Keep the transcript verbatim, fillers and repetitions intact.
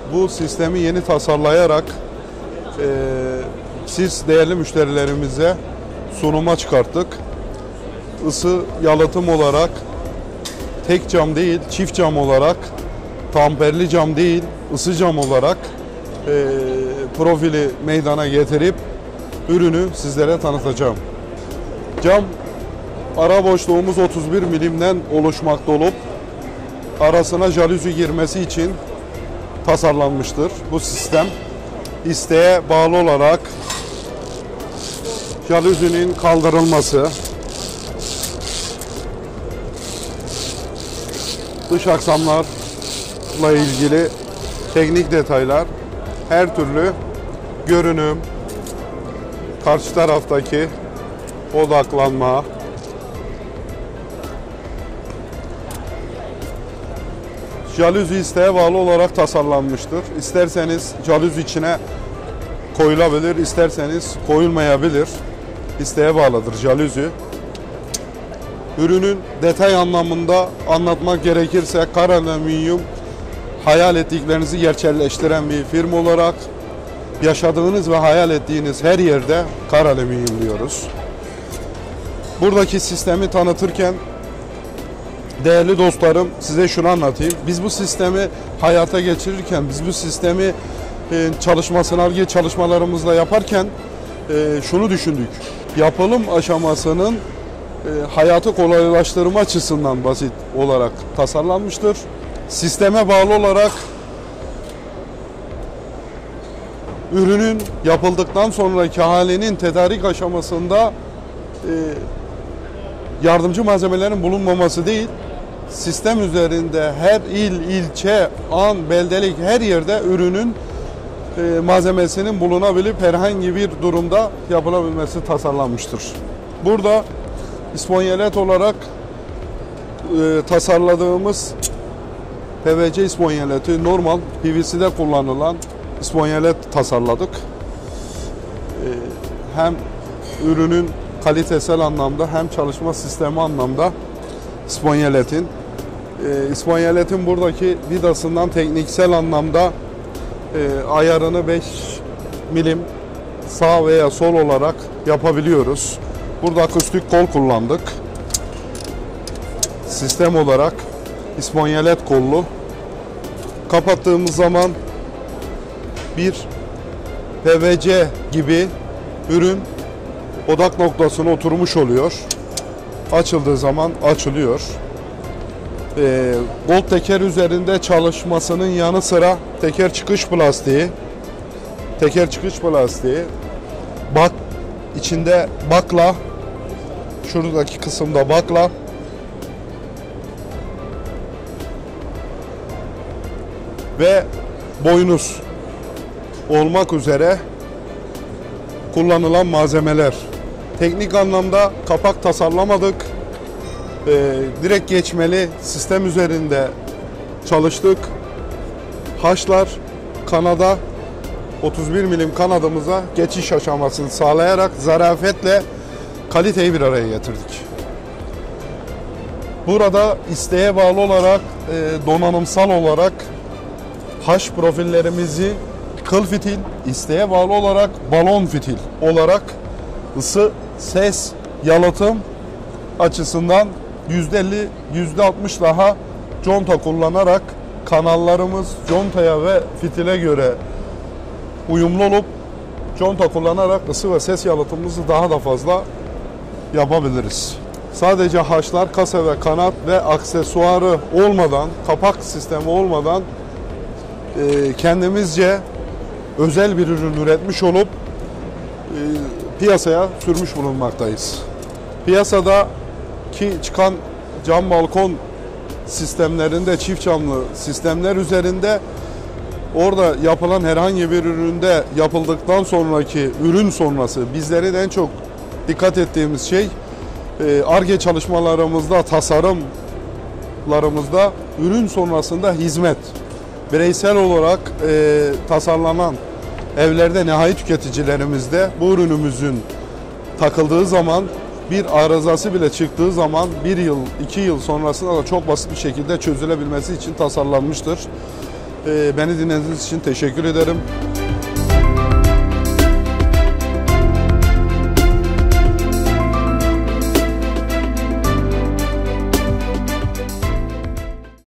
bu sistemi yeni tasarlayarak e, siz değerli müşterilerimize sunuma çıkarttık. Isı yalıtım olarak tek cam değil, çift cam olarak, tamperli cam değil, ısı cam olarak e, profili meydana getirip ürünü sizlere tanıtacağım. Cam ara boşluğumuz otuz bir milimden oluşmakta olup arasına jalüzi girmesi için tasarlanmıştır. Bu sistem isteğe bağlı olarak jalüzinin kaldırılması, dış aksamlarla ilgili teknik detaylar, her türlü görünüm, karşı taraftaki odaklanma, jalüzi isteğe bağlı olarak tasarlanmıştır. İsterseniz jalüzi içine koyulabilir, isterseniz koyulmayabilir. İsteğe bağlıdır jalüzi. Ürünün detay anlamında anlatmak gerekirse Kar Alüminyum hayal ettiklerinizi gerçekleştiren bir firma olarak yaşadığınız ve hayal ettiğiniz her yerde Kar Alüminyum diyoruz. Buradaki sistemi tanıtırken değerli dostlarım size şunu anlatayım. Biz bu sistemi hayata geçirirken, biz bu sistemi çalışmasını, Ar-Ge çalışmalarımızla yaparken şunu düşündük. Yapılım aşamasının hayatı kolaylaştırma açısından basit olarak tasarlanmıştır. Sisteme bağlı olarak ürünün yapıldıktan sonraki halinin tedarik aşamasında yardımcı malzemelerin bulunmaması değil, sistem üzerinde her il, ilçe, an, beldelik her yerde ürünün e, malzemesinin bulunabilip herhangi bir durumda yapılabilmesi tasarlanmıştır. Burada İsponyelet olarak e, tasarladığımız P V C isponyeleti normal P V C'de kullanılan isponyelet tasarladık. E, hem ürünün kalitesel anlamda hem çalışma sistemi anlamda isponyeletin e, isponyeletin buradaki vidasından tekniksel anlamda e, ayarını beş milim sağ veya sol olarak yapabiliyoruz. Burada akustik kol kullandık. Sistem olarak isponyelet kollu. Kapattığımız zaman bir P V C gibi ürün odak noktasına oturmuş oluyor. Açıldığı zaman açılıyor. E, Gold teker üzerinde çalışmasının yanı sıra teker çıkış plastiği, teker çıkış plastiği, bak içinde bakla, şuradaki kısımda bakla, ve boynuz olmak üzere kullanılan malzemeler. Teknik anlamda kapak tasarlamadık. Ee, direkt geçmeli sistem üzerinde çalıştık. Haşlar kanada otuz bir milim kanadımıza geçiş aşamasını sağlayarak zarafetle kaliteyi bir araya getirdik. Burada isteğe bağlı olarak e, donanımsal olarak haş profillerimizi kıl fitil, isteğe bağlı olarak balon fitil olarak ısı, ses, yalıtım açısından yüzde elli yüzde altmış daha conta kullanarak kanallarımız contaya ve fitile göre uyumlu olup conta kullanarak ısı ve ses yalıtımımızı daha da fazla yapabiliriz. Sadece haşlar, kasa ve kanat ve aksesuarı olmadan, kapak sistemi olmadan e, kendimizce özel bir ürün üretmiş olup e, piyasaya sürmüş bulunmaktayız. Piyasada ki çıkan cam balkon sistemlerinde, çift camlı sistemler üzerinde orada yapılan herhangi bir üründe yapıldıktan sonraki ürün sonrası bizlerin en çok dikkat ettiğimiz şey Ar-Ge çalışmalarımızda, tasarımlarımızda ürün sonrasında hizmet. Bireysel olarak e, tasarlanan evlerde nihai tüketicilerimizde bu ürünümüzün takıldığı zaman bir arızası bile çıktığı zaman bir yıl, iki yıl sonrasında da çok basit bir şekilde çözülebilmesi için tasarlanmıştır. E, E, beni dinlediğiniz için teşekkür ederim.